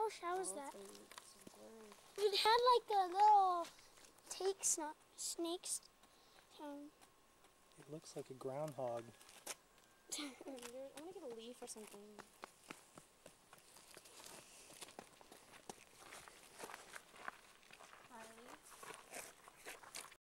Gosh, how was that? It had like a little snakes. It looks like a groundhog. I'm gonna get a leaf or something.